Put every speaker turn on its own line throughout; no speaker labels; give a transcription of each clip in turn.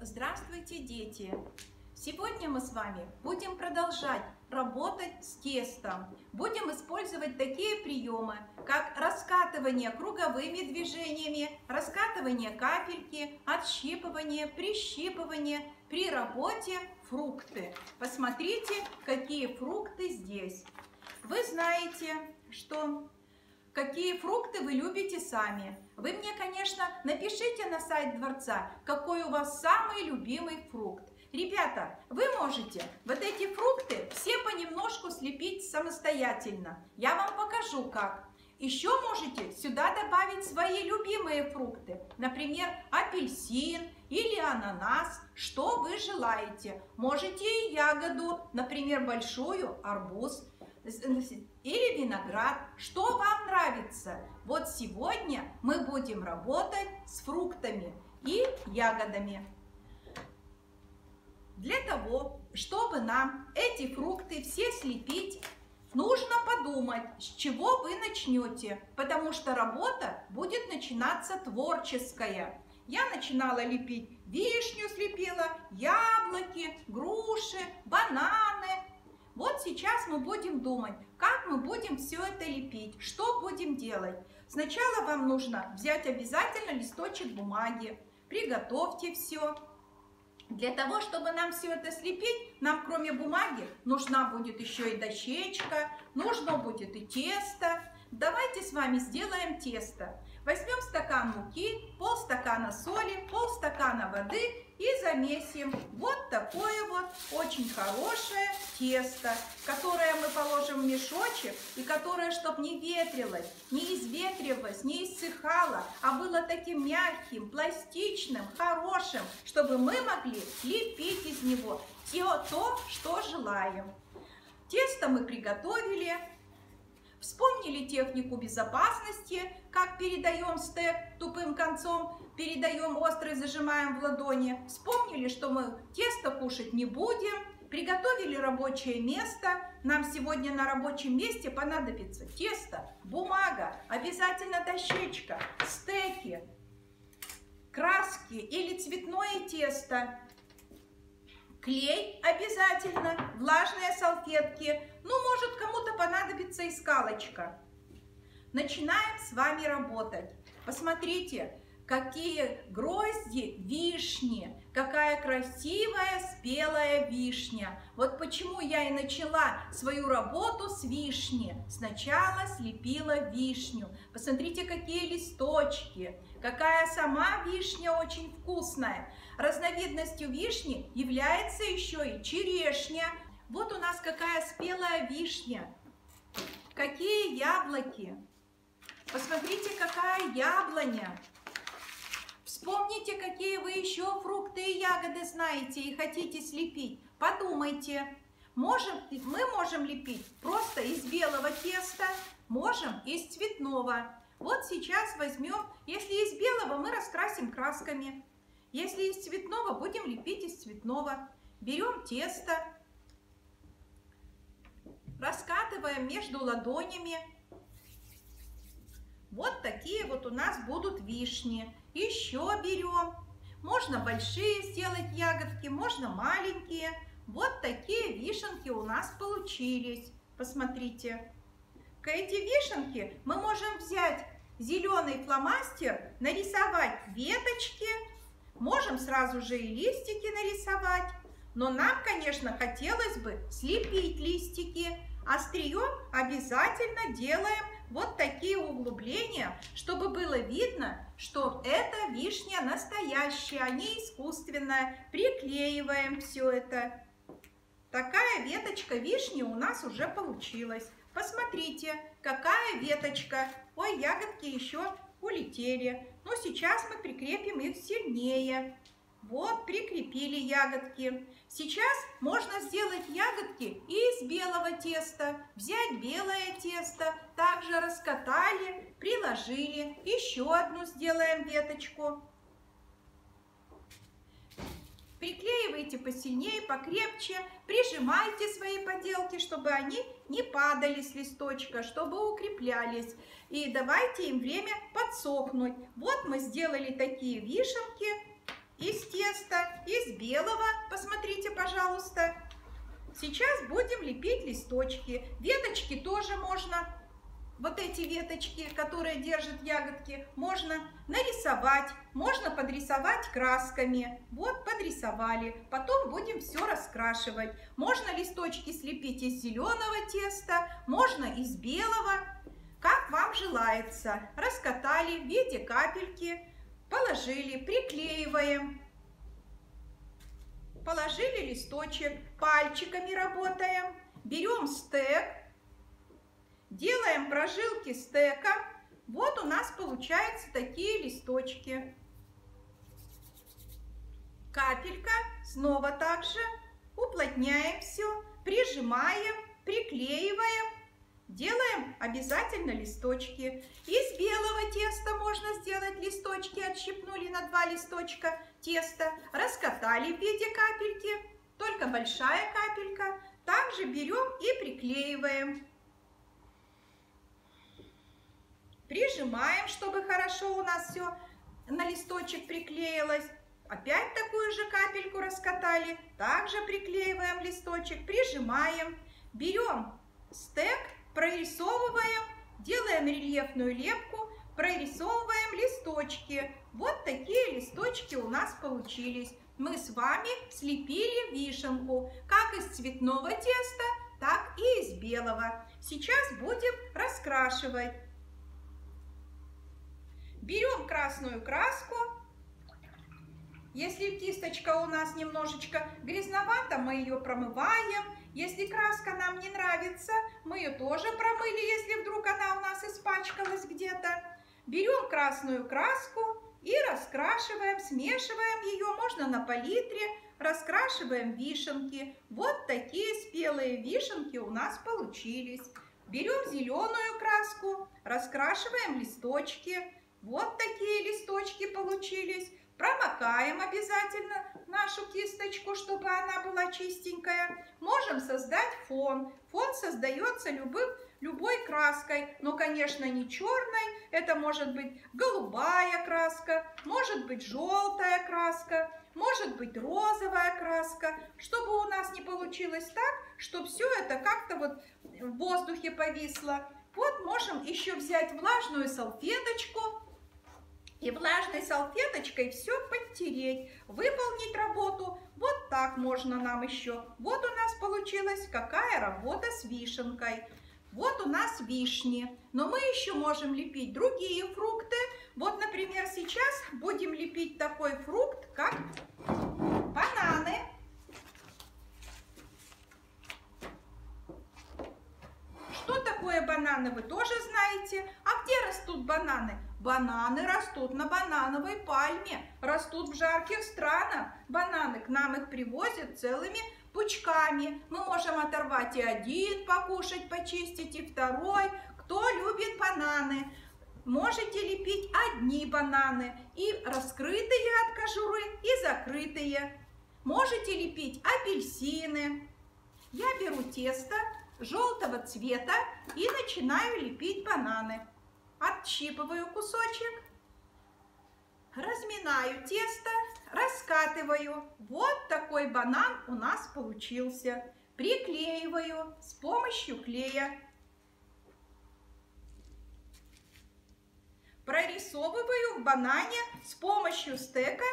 Здравствуйте, дети! Сегодня мы с вами будем продолжать работать с тестом. Будем использовать такие приемы, как раскатывание круговыми движениями, раскатывание капельки, отщипывание, прищипывание. При работе фрукты. Посмотрите, какие фрукты здесь. Вы знаете, что... Какие фрукты вы любите сами? Вы мне, конечно, напишите на сайт Дворца, какой у вас самый любимый фрукт. Ребята, вы можете вот эти фрукты все понемножку слепить самостоятельно. Я вам покажу, как. Еще можете сюда добавить свои любимые фрукты. Например, апельсин или ананас. Что вы желаете? Можете и ягоду, например, большую арбуз. Или виноград, что вам нравится. Вот сегодня мы будем работать с фруктами и ягодами. Для того, чтобы нам эти фрукты все слепить, нужно подумать, с чего вы начнете, потому что работа будет начинаться творческая. Я начинала лепить вишню, слепила, яблоки, груши, бананы. Вот сейчас мы будем думать, как мы будем все это лепить, что будем делать. Сначала вам нужно взять обязательно листочек бумаги, приготовьте все. Для того, чтобы нам все это слепить, нам кроме бумаги нужна будет еще и дощечка, нужно будет и тесто. Давайте с вами сделаем тесто. Возьмем стакан муки, полстакана соли, полстакана воды и замесим вот такое вот очень хорошее тесто, которое мы положим в мешочек и которое, чтобы не ветрилось, не изветривалось, не иссыхало, а было таким мягким, пластичным, хорошим, чтобы мы могли лепить из него то, что желаем. Тесто мы приготовили. Вспомнили технику безопасности, как передаем стек тупым концом, передаем острый, зажимаем в ладони. Вспомнили, что мы тесто кушать не будем. Приготовили рабочее место. Нам сегодня на рабочем месте понадобится тесто, бумага, обязательно дощечка, стеки, краски или цветное тесто. Клей обязательно, влажные салфетки, может кому-то понадобится и скалочка. Начинаем с вами работать. Посмотрите, какие грозди вишни, какая красивая спелая вишня. Вот почему я и начала свою работу с вишни. Сначала слепила вишню. Посмотрите, какие листочки, какая сама вишня очень вкусная. Разновидностью вишни является еще и черешня. Вот у нас какая спелая вишня. Какие яблоки. Посмотрите, какая яблоня. Вспомните, какие вы еще фрукты и ягоды знаете и хотите слепить. Подумайте. Мы можем лепить просто из белого теста, можем из цветного. Вот сейчас возьмем, если из белого, мы раскрасим красками. Если из цветного, будем лепить из цветного. Берем тесто, раскатываем между ладонями. Вот такие вот у нас будут вишни. Еще берем. Можно большие сделать ягодки, можно маленькие. Вот такие вишенки у нас получились. Посмотрите. Эти вишенки мы можем взять зеленый фломастер, нарисовать веточки. Можем сразу же и листики нарисовать. Но нам, конечно, хотелось бы слепить листики. Острием обязательно делаем вот такие углубления, чтобы было видно, что эта вишня настоящая, а не искусственная. Приклеиваем все это. Такая веточка вишни у нас уже получилась. Посмотрите, какая веточка. Ой, ягодки еще улетели. Но сейчас мы прикрепим их сильнее. Вот, прикрепили ягодки. Сейчас можно сделать ягодки из белого теста. Взять белое тесто, также раскатали, приложили. Еще одну сделаем веточку. Приклеивайте посильнее, покрепче. Прижимайте свои поделки, чтобы они не падали с листочка, чтобы укреплялись. И давайте им время подсохнуть. Вот мы сделали такие вишенки из теста, и белого, посмотрите, пожалуйста. Сейчас будем лепить листочки. Веточки тоже можно. Вот эти веточки, которые держат ягодки, можно нарисовать, можно подрисовать красками. Вот, подрисовали. Потом будем все раскрашивать. Можно листочки слепить из зеленого теста, можно из белого. Как вам желается. Раскатали в виде капельки, положили, приклеиваем. Положили листочек, пальчиками работаем. Берем стек, делаем прожилки стека. Вот у нас получаются такие листочки. Капелька, снова также уплотняем все, прижимаем, приклеиваем. Делаем обязательно листочки. Из белого теста можно сделать листочки. Отщипнули на 2 листочка теста, раскатали в виде капельки, только большая капелька. Также берем и приклеиваем. Прижимаем, чтобы хорошо у нас все на листочек приклеилось. Опять такую же капельку раскатали. Также приклеиваем листочек, прижимаем. Берем стек, прорисовываем, делаем рельефную лепку, прорисовываем листочки. Вот такие листочки у нас получились. Мы с вами слепили вишенку, как из цветного теста, так и из белого. Сейчас будем раскрашивать. Берем красную краску. Если кисточка у нас немножечко грязновата, мы ее промываем. Если краска нам не нравится, мы ее тоже промыли, если вдруг она у нас испачкалась где-то. Берем красную краску и раскрашиваем, смешиваем ее, можно на палитре, раскрашиваем вишенки. Вот такие спелые вишенки у нас получились. Берем зеленую краску, раскрашиваем листочки. Вот такие листочки получились. Промокаем обязательно нашу кисточку, чтобы она была чистенькая. Можем создать фон. Фон создается любой краской, но, конечно, не черной. Это может быть голубая краска, может быть желтая краска, может быть розовая краска. Чтобы у нас не получилось так, чтобы все это как-то вот в воздухе повисло. Вот можем еще взять влажную салфеточку. И влажной салфеточкой все подтереть, выполнить работу. Вот так можно нам еще. Вот у нас получилась какая работа с вишенкой. Вот у нас вишни. Но мы еще можем лепить другие фрукты. Вот, например, сейчас будем лепить такой фрукт, как бананы. Что такое бананы, вы тоже знаете. А где растут бананы? Бананы растут на банановой пальме, растут в жарких странах. Бананы к нам их привозят целыми пучками. Мы можем оторвать и один покушать, почистить, и второй. Кто любит бананы? Можете лепить одни бананы, и раскрытые от кожуры, и закрытые. Можете лепить апельсины. Я беру тесто желтого цвета и начинаю лепить бананы. Отщипываю кусочек, разминаю тесто, раскатываю. Вот такой банан у нас получился. Приклеиваю с помощью клея. Прорисовываю в банане с помощью стека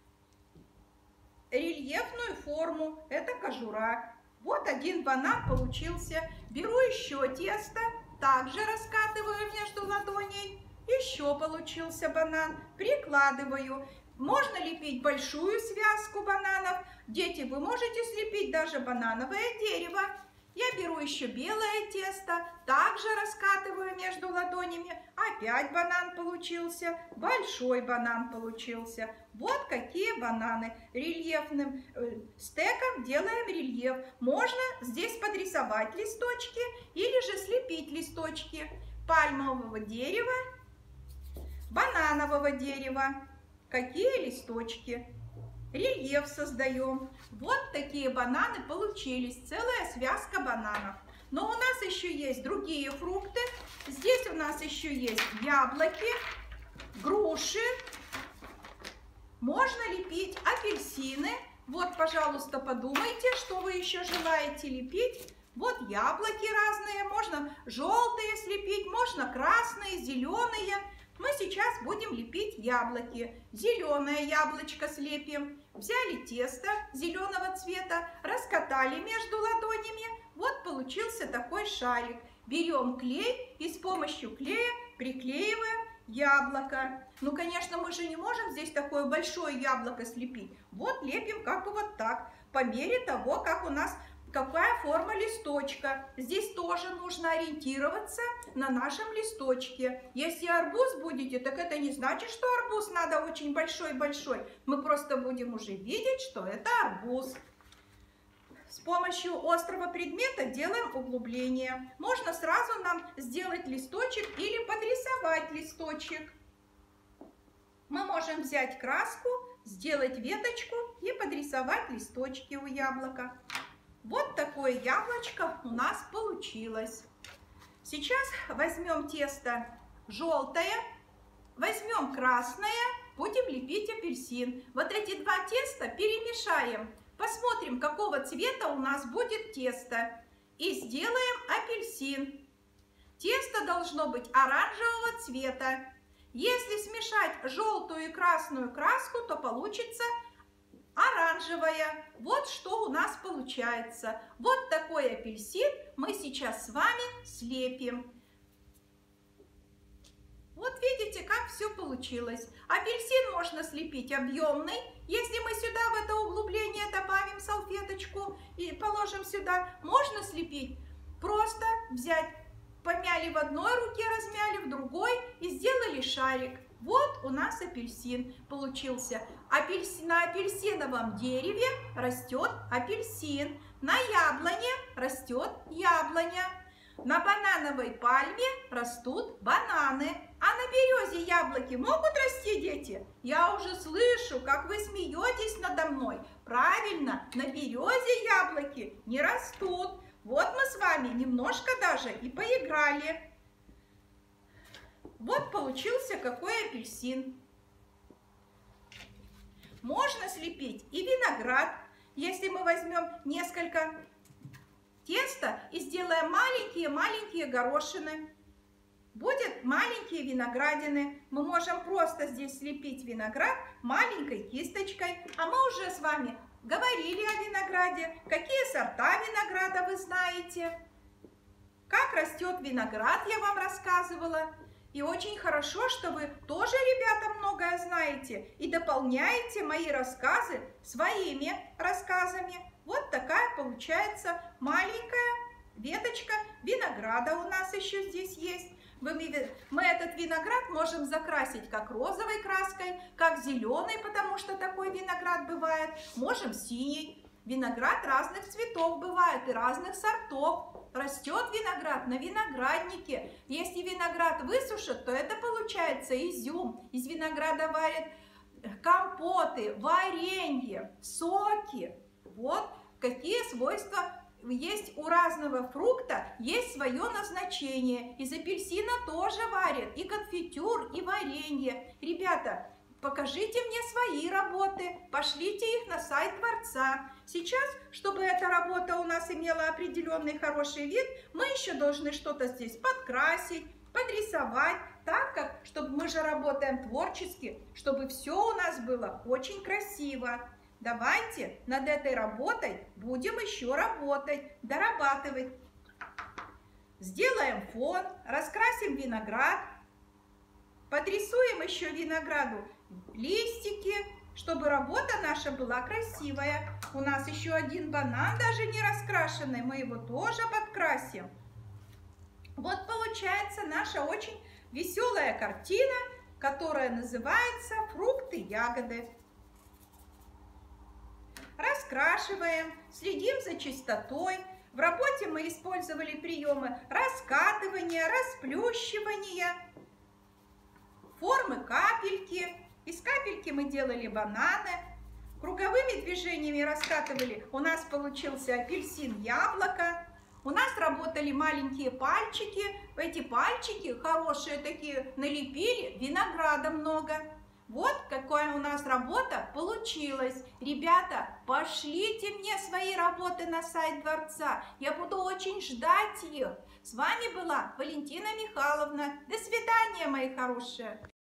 рельефную форму. Это кожура. Вот один банан получился. Беру еще тесто. Также раскатываю между ладоней. Еще получился банан. Прикладываю. Можно лепить большую связку бананов. Дети, вы можете слепить даже банановое дерево. Я беру еще белое тесто. Также раскатываю между ладонями. Опять банан получился. Большой банан получился. Вот какие бананы. Рельефным стеком делаем рельеф. Можно здесь подрисовать листочки или же слепить листочки пальмового дерева, бананового дерева. Какие листочки. Рельеф создаем. Вот такие бананы получились. Целая связка бананов. Но у нас еще есть другие фрукты. Здесь у нас еще есть яблоки, груши. Можно лепить апельсины. Вот пожалуйста, подумайте, что вы еще желаете лепить. Вот яблоки разные, можно желтые слепить, можно красные, зеленые. Мы сейчас будем лепить яблоки. Зеленое яблочко слепим. Взяли тесто зеленого цвета, раскатали между ладонями. Вот получился такой шарик. Берем клей и с помощью клея приклеиваем яблоко. Ну, конечно, мы же не можем здесь такое большое яблоко слепить. Вот лепим как бы вот так, по мере того, как у нас какая форма листочка. Здесь тоже нужно ориентироваться на нашем листочке. Если арбуз будете, так это не значит, что арбуз надо очень большой-большой. Мы просто будем уже видеть, что это арбуз. С помощью острого предмета делаем углубление. Можно сразу нам сделать листочек или подрисовать листочек. Мы можем взять краску, сделать веточку и подрисовать листочки у яблока. Вот такое яблочко у нас получилось. Сейчас возьмем тесто желтое, возьмем красное, будем лепить апельсин. Вот эти два теста перемешаем. Посмотрим, какого цвета у нас будет тесто. И сделаем апельсин. Тесто должно быть оранжевого цвета. Если смешать желтую и красную краску, то получится оранжевая. Вот что у нас получается. Вот такой апельсин мы сейчас с вами слепим. Вот видите, как все получилось. Апельсин можно слепить объемный. Если мы сюда в это углубление добавим салфеточку и положим сюда, можно слепить. Просто взять, помяли в одной руке, размяли в другой и сделали шарик. Вот у нас апельсин получился. На апельсиновом дереве растет апельсин. На яблоне растет яблоня. На банановой пальме растут бананы. А на березе яблоки могут расти, дети? Я уже слышу, как вы смеетесь надо мной. Правильно, на березе яблоки не растут. Вот мы с вами немножко даже и поиграли. Вот получился какой апельсин. Можно слепить и виноград. Если мы возьмем несколько теста и сделаем маленькие-маленькие горошины, будет маленькие виноградины. Мы можем просто здесь слепить виноград маленькой кисточкой. А мы уже с вами говорили о винограде. Какие сорта винограда вы знаете? Как растет виноград, я вам рассказывала. И очень хорошо, что вы тоже, ребята, многое знаете и дополняете мои рассказы своими рассказами. Вот такая получается маленькая веточка винограда у нас еще здесь есть. Мы этот виноград можем закрасить как розовой краской, как зеленой, потому что такой виноград бывает. Можем синий. Виноград разных цветов бывает и разных сортов. Растет виноград на винограднике. Если виноград высушат, то это получается изюм. Из винограда варят компоты, варенье, соки. Вот какие свойства есть у разного фрукта, есть свое назначение. Из апельсина тоже варят и конфитюр, и варенье. Ребята, покажите мне свои работы, пошлите их на сайт Творца. Сейчас, чтобы эта работа у нас имела определенный хороший вид, мы еще должны что-то здесь подкрасить, подрисовать, так как, чтобы мы же работаем творчески, чтобы все у нас было очень красиво. Давайте над этой работой будем еще работать, дорабатывать. Сделаем фон, раскрасим виноград, подрисуем еще винограду листики, чтобы работа наша была красивая. У нас еще один банан даже не раскрашенный, мы его тоже подкрасим. Вот получается наша очень веселая картина, которая называется «Фрукты, ягоды». Раскрашиваем, следим за чистотой. В работе мы использовали приемы раскатывания, расплющивания, формы капельки. Из капельки мы делали бананы. Круговыми движениями раскатывали. У нас получился апельсин, яблоко. У нас работали маленькие пальчики. Эти пальчики хорошие такие налепили, винограда много. Вот какая у нас работа получилась. Ребята, пошлите мне свои работы на сайт Дворца. Я буду очень ждать их. С вами была Валентина Михайловна. До свидания, мои хорошие.